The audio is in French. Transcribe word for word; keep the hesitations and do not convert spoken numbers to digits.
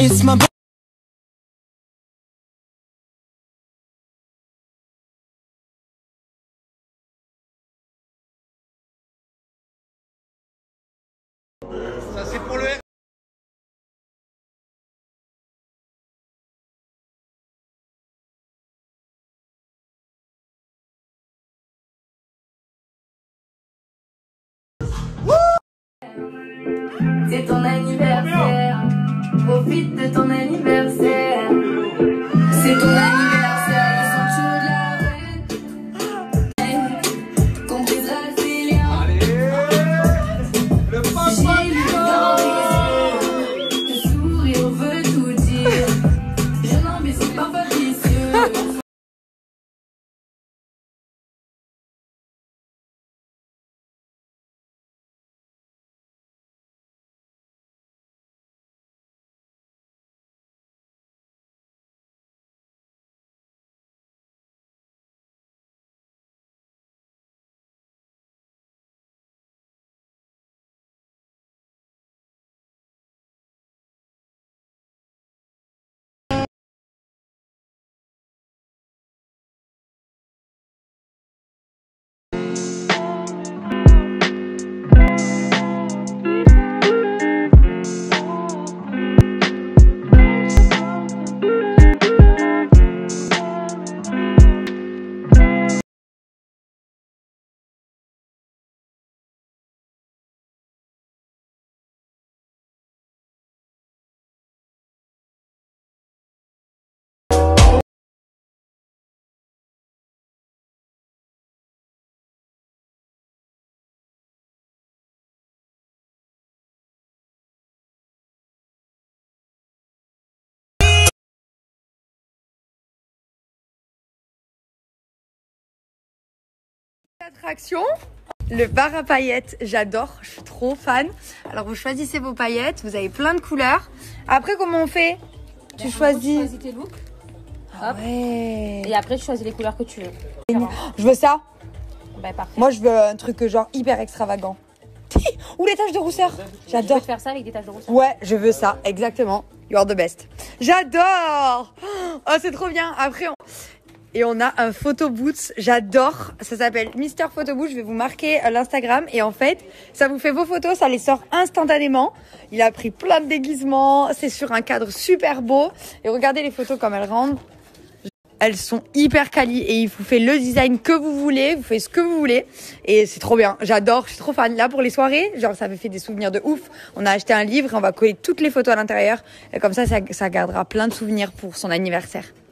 It's my Ça c'est pour le... C'est ton anniversaire, profite de ton anniversaire. C'est ton anniversaire, ils sont chauds de la reine. Qu'on brisera ses liens. Le papa. J'ai lu dans les yeux, le sourire veut tout dire. Jeune homme, mais c'est pas vicieux. Attraction, le bar à paillettes, j'adore, je suis trop fan. Alors vous choisissez vos paillettes, vous avez plein de couleurs. Après comment on fait? Tu choisis... Tu choisis tes looks. Ah ouais. Et après, tu choisis les couleurs que tu veux. Je veux ça. Bah, parfait. Moi je veux un truc genre hyper extravagant. Ou les taches de rousseur. Je J'adore. peux faire ça avec des taches de rousseur. Ouais, je veux ça, exactement. You are the best. J'adore. Oh, c'est trop bien. Après, on... Et on a un photo booth, j'adore, ça s'appelle Mister Photo Booth, je vais vous marquer l'Instagram et en fait, ça vous fait vos photos, ça les sort instantanément. Il a pris plein de déguisements, c'est sur un cadre super beau et regardez les photos comme elles rendent. Elles sont hyper quali et il vous fait le design que vous voulez, vous faites ce que vous voulez et c'est trop bien, j'adore, je suis trop fan. Là pour les soirées, genre ça me fait des souvenirs de ouf. On a acheté un livre et on va coller toutes les photos à l'intérieur et comme ça, ça, ça gardera plein de souvenirs pour son anniversaire.